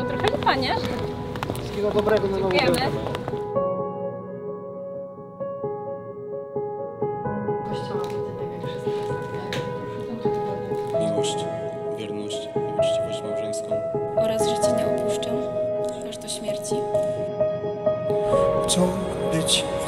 było trochę lipa, nie? Wszystkiego dobrego na nową Dziękujemy. wiosnę. Miłość, wierność i uczciwość małżeńską oraz że Cię nie opuszczę aż do śmierci. Chcą być